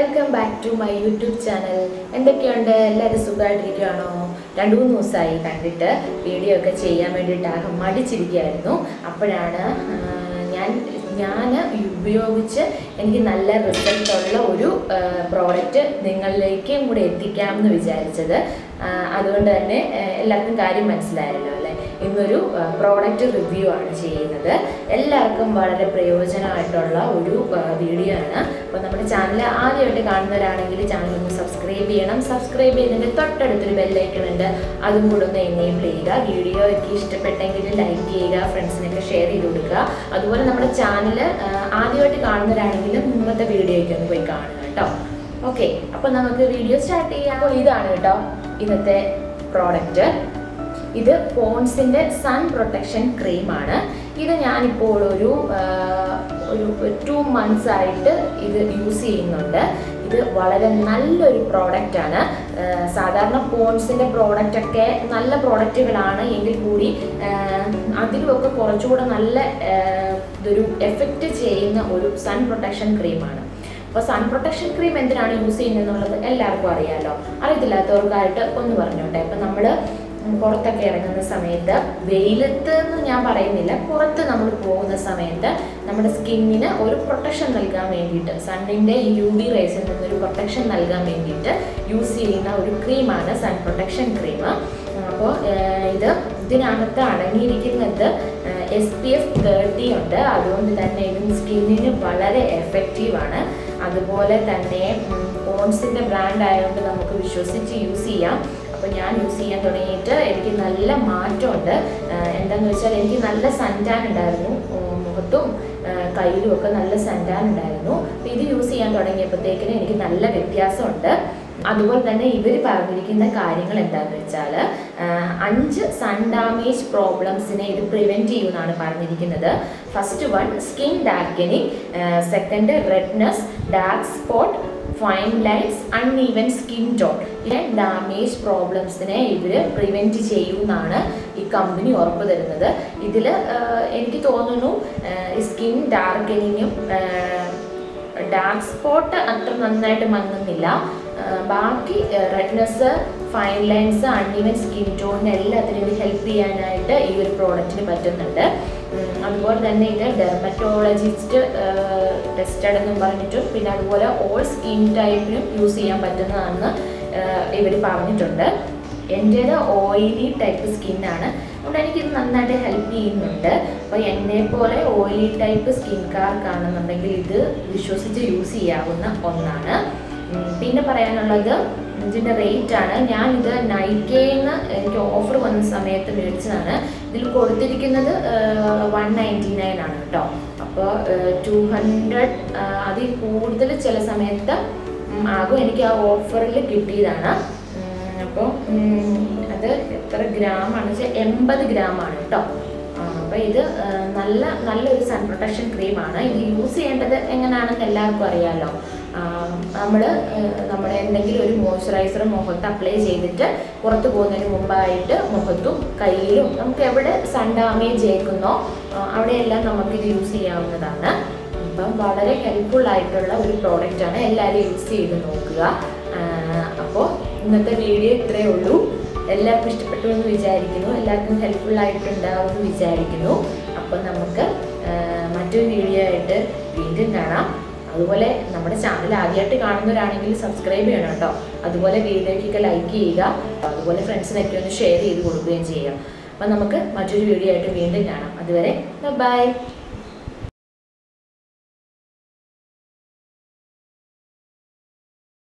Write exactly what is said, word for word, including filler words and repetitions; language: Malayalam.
Welcome back to my YouTube channel. എന്തൊക്കെയുണ്ട് എല്ലാവരും സുഖമായിട്ടിരിക്കുകയാണോ? രണ്ട് മൂന്ന് ദിവസമായി കണ്ടിട്ട് വീഡിയോ ഒക്കെ ചെയ്യാൻ വേണ്ടിയിട്ട് മടിച്ചിരിക്കുകയായിരുന്നു. അപ്പോഴാണ് ഞാൻ ഞാൻ ഉപയോഗിച്ച് എനിക്ക് നല്ല റിസൾട്ട് ഉള്ള ഒരു പ്രോഡക്റ്റ് നിങ്ങളിലേക്കും കൂടെ എത്തിക്കാമെന്ന് വിചാരിച്ചത്. അതുകൊണ്ട് തന്നെ എല്ലാവർക്കും കാര്യം മനസ്സിലായല്ലോ അല്ലേ. ഇന്നൊരു പ്രോഡക്റ്റ് റിവ്യൂ ആണ് ചെയ്യുന്നത്. എല്ലാവർക്കും വളരെ പ്രയോജനമായിട്ടുള്ള ഒരു വീഡിയോ ആണ്. അപ്പോൾ നമ്മുടെ ചാനൽ ആദ്യമായിട്ട് കാണുന്നവരാണെങ്കിൽ ചാനൽ ഒന്ന് സബ്സ്ക്രൈബ് ചെയ്യണം. സബ്സ്ക്രൈബ് ചെയ്തതിൻ്റെ തൊട്ടടുത്തൊരു ബെല്ലൈക്കൺ ഉണ്ട്, അതും കൂടെ ഒന്ന് എനേബിൾ ചെയ്യുക. വീഡിയോ ഒക്കെ ഇഷ്ടപ്പെട്ടെങ്കിൽ ലൈക്ക് ചെയ്യുക, ഫ്രണ്ട്സിനൊക്കെ ഷെയർ ചെയ്ത് കൊടുക്കുക. അതുപോലെ നമ്മുടെ ചാനൽ ആദ്യമായിട്ട് കാണുന്നവരാണെങ്കിലും മുമ്പത്തെ വീഡിയോയ്ക്ക് ഒന്ന് പോയി കാണുക കേട്ടോ. ഓക്കെ, അപ്പോൾ നമുക്ക് വീഡിയോ സ്റ്റാർട്ട് ചെയ്യാം. അപ്പോൾ ഇതാണ് കേട്ടോ ഇന്നത്തെ പ്രോഡക്റ്റ്. ഇത് പോൺസിൻ്റെ സൺ പ്രൊട്ടക്ഷൻ ക്രീമാണ്. ഇത് ഞാനിപ്പോൾ ഒരു ഒരു ടു മന്ത്സ് ആയിട്ട് ഇത് യൂസ് ചെയ്യുന്നുണ്ട്. ഇത് വളരെ നല്ലൊരു പ്രോഡക്റ്റാണ്. സാധാരണ പോൺസിൻ്റെ പ്രോഡക്റ്റൊക്കെ നല്ല പ്രോഡക്റ്റുകളാണ് എങ്കിൽ കൂടി അതിലുമൊക്കെ കുറച്ചുകൂടെ നല്ല ഇതൊരു എഫക്റ്റ് ചെയ്യുന്ന ഒരു സൺ പ്രൊട്ടക്ഷൻ ക്രീമാണ്. അപ്പോൾ സൺ പ്രൊട്ടക്ഷൻ ക്രീം എന്തിനാണ് യൂസ് ചെയ്യുന്നത് എന്നുള്ളത് എല്ലാവർക്കും അറിയാമല്ലോ. അറിയത്തില്ലാത്തവർക്കായിട്ട് ഒന്ന് പറഞ്ഞോട്ടെ. ഇപ്പം നമ്മൾ പുറത്തൊക്കെ ഇറങ്ങുന്ന സമയത്ത്, വെയിലത്ത് എന്ന് ഞാൻ പറയുന്നില്ല, പുറത്ത് നമ്മൾ പോകുന്ന സമയത്ത് നമ്മുടെ സ്കിന്നിന് ഒരു പ്രൊട്ടക്ഷൻ നൽകാൻ വേണ്ടിയിട്ട്, സണ്ണിൻ്റെ യു വി റേസിൽ നിന്നൊരു പ്രൊട്ടക്ഷൻ നൽകാൻ വേണ്ടിയിട്ട് യൂസ് ചെയ്യുന്ന ഒരു ക്രീമാണ് സൺ പ്രൊട്ടക്ഷൻ ക്രീം. അപ്പോൾ ഇത് ഇതിനകത്ത് അടങ്ങിയിരിക്കുന്നത് എസ് പി എഫ് തേർട്ടി ഉണ്ട്. അതുകൊണ്ട് തന്നെ ഇത് സ്കിന്നിന് വളരെ എഫക്റ്റീവാണ്. അതുപോലെ തന്നെ പോൺസിൻ്റെ ബ്രാൻഡ് ആയതുകൊണ്ട് നമുക്ക് വിശ്വസിച്ച് യൂസ് ചെയ്യാം. അപ്പോൾ ഞാൻ യൂസ് ചെയ്യാൻ തുടങ്ങിയിട്ട് എനിക്ക് നല്ല മാറ്റമുണ്ട്. എന്താണെന്ന് വെച്ചാൽ എനിക്ക് നല്ല സൺടാൻ ഉണ്ടായിരുന്നു, മുഖത്തും കയ്യിലും ഒക്കെ നല്ല സൺടാൻ ഉണ്ടായിരുന്നു. അപ്പോൾ ഇത് യൂസ് ചെയ്യാൻ തുടങ്ങിയപ്പോഴത്തേക്കിന് എനിക്ക് നല്ല വ്യത്യാസമുണ്ട്. അതുപോലെ തന്നെ ഇവർ പറഞ്ഞിരിക്കുന്ന കാര്യങ്ങൾ എന്താണെന്ന് വെച്ചാൽ അഞ്ച് സൺ ഡാമേജ് പ്രോബ്ലംസിനെ ഇത് പ്രിവെൻറ്റ് ചെയ്യുമെന്നാണ് പറഞ്ഞിരിക്കുന്നത്. First one skin darkening, second redness, dark spot, fine lines, uneven skin tone. ഇങ്ങനെ ഡാമേജ് പ്രോബ്ലംസിനെ ഇവർ പ്രിവെൻറ്റ് ചെയ്യുമെന്നാണ് ഈ കമ്പനി ഉറപ്പ് തരുന്നത്. ഇതിൽ എനിക്ക് തോന്നുന്നു സ്കിൻ ഡാർക്കനിങ്ങും ഡാർക്ക് സ്പോട്ട് അത്ര നന്നായിട്ട് മങ്ങുന്നില്ല. ബാക്കി redness, fine lines, uneven skin ടോണിന് എല്ലാത്തിനും ഇത് ഹെൽപ്പ് ചെയ്യാനായിട്ട് ഈ ഒരു പ്രോഡക്റ്റിന് പറ്റുന്നുണ്ട്. അതുപോലെ തന്നെ ഇത് ഡെർമറ്റോളജിസ്റ്റ് ടെസ്റ്റഡ് എന്നും പറഞ്ഞിട്ടും പിന്നെ അതുപോലെ ഓൾ സ്കിൻ ടൈപ്പിനും യൂസ് ചെയ്യാൻ പറ്റുന്നതാണെന്ന് ഇവർ പറഞ്ഞിട്ടുണ്ട്. എൻ്റേത് ഓയിലി ടൈപ്പ് സ്കിന്നാണ്, അതുകൊണ്ട് എനിക്കിത് നന്നായിട്ട് ഹെൽപ്പ് ചെയ്യുന്നുണ്ട്. അപ്പോൾ എന്നെ പോലെ ഓയിലി ടൈപ്പ് സ്കിൻകാർക്കാണെന്നുണ്ടെങ്കിൽ ഇത് വിശ്വസിച്ച് യൂസ് ചെയ്യാവുന്ന ഒന്നാണ്. പിന്നെ പറയാനുള്ളത് ഇതിൻ്റെ റേറ്റാണ്. ഞാനിത് നൈക്കയിൽ നിന്ന് എനിക്ക് ഓഫർ വന്ന സമയത്ത് മേടിച്ചതാണ്. ഇതിൽ കൊടുത്തിരിക്കുന്നത് വൺ നയൻറ്റി നയൻ ആണ് കേട്ടോ. അപ്പോൾ ടു ഹൺഡ്രഡ് അതിൽ കൂടുതൽ ചില സമയത്ത് ആകും. എനിക്ക് ആ ഓഫറിൽ കിട്ടിയതാണ്. അപ്പോൾ അത് എത്ര ഗ്രാമാണെന്ന് വെച്ചാൽ എൺപത് ഗ്രാമാണ് കേട്ടോ. അപ്പോൾ ഇത് നല്ല നല്ലൊരു സൺ പ്രൊട്ടക്ഷൻ ക്രീമാണ്. ഇത് യൂസ് ചെയ്യേണ്ടത് എങ്ങനെയാണെന്ന് എല്ലാവർക്കും അറിയാമല്ലോ. നമ്മൾ നമ്മുടെ എന്തെങ്കിലും ഒരു മോയ്സ്ചറൈസർ മുഖത്ത് അപ്ലൈ ചെയ്തിട്ട് പുറത്ത് പോകുന്നതിന് മുമ്പായിട്ട് മുഖത്തും കയ്യിലും നമുക്ക് എവിടെ സൺ ഡാമേജ് ഏൽക്കുന്നോ അവിടെയെല്ലാം നമുക്കിത് യൂസ് ചെയ്യാവുന്നതാണ്. അപ്പം വളരെ ഹെൽപ്ഫുൾ ആയിട്ടുള്ള ഒരു പ്രോഡക്റ്റാണ്. എല്ലാവരും യൂസ് ചെയ്ത് നോക്കുക. അപ്പോൾ ഇന്നത്തെ വീഡിയോ ഇത്രയേ ഉള്ളൂ. എല്ലാവർക്കും ഇഷ്ടപ്പെട്ടു എന്ന് വിചാരിക്കുന്നു, എല്ലാവർക്കും ഹെൽപ്ഫുൾ ആയിട്ടുണ്ടാവുമെന്ന് വിചാരിക്കുന്നു. അപ്പം നമുക്ക് മറ്റൊരു വീഡിയോ ആയിട്ട് വീണ്ടും കാണാം. അതുപോലെ നമ്മുടെ ചാനൽ ആദ്യമായിട്ട് കാണുന്നവരാണെങ്കിൽ സബ്സ്ക്രൈബ് ചെയ്യണം കേട്ടോ. അതുപോലെ വീഡിയോയ്ക്കൊക്കെ ലൈക്ക് ചെയ്യുക. അതുപോലെ ഫ്രണ്ട്സിനൊക്കെ ഒന്ന് ഷെയർ ചെയ്ത് കൊടുക്കുകയും ചെയ്യുക. അപ്പം നമുക്ക് മറ്റൊരു വീഡിയോ ആയിട്ട് വീണ്ടും കാണാം. അതുവരെ ബൈ.